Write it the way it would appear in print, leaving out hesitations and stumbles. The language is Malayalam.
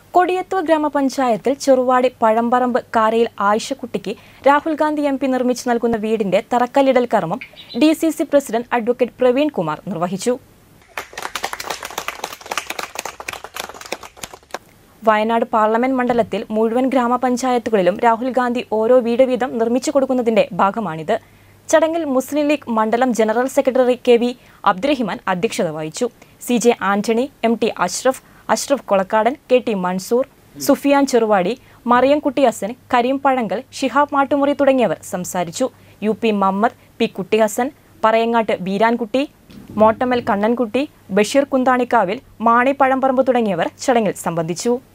കൊടിയത്തൂർ ഗ്രാമപഞ്ചായത്തിൽ ചെറുവാടി പഴമ്പറമ്പ് കാരയിൽ ആയിഷക്കുട്ടിക്ക് രാഹുൽ ഗാന്ധി എം പി നിർമ്മിച്ചു നൽകുന്ന വീടിന്റെ തറക്കല്ലിടൽ കർമ്മം DCC president advocate Praveen Kumar നിർവഹിച്ചു. വയനാട് പാർലമെന്റ് മണ്ഡലത്തിൽ മുഴുവൻ ഗ്രാമപഞ്ചായത്തുകളിലും രാഹുൽ ഗാന്ധി ഓരോ വീട് വീതം നിർമ്മിച്ചു കൊടുക്കുന്നതിന്റെ ഭാഗമാണിത്. ചടങ്ങിൽ മുസ്ലിം ലീഗ് മണ്ഡലം ജനറൽ സെക്രട്ടറി KV അബ്ദുറഹിമാൻ അധ്യക്ഷത വഹിച്ചു. CJ Antony, MT Ashraf Kolakkadan, KT Mansoor, Sufyan Cheruvadi, Mariyamkutty Hasan, Kareem Pazhankal, Shihab Mattumuri തുടങ്ങിയവർ സംസാരിച്ചു. UP മുഹമ്മദ്, P കുട്ടിഹസൻ, പറയങ്ങാട്ട് ബീരാൻകുട്ടി, മോട്ടമൽ കണ്ണൻകുട്ടി, ബഷീർ കുന്താണിക്കാവിൽ, മാണി പഴമ്പറമ്പ് തുടങ്ങിയവർ ചടങ്ങിൽ സംബന്ധിച്ചു.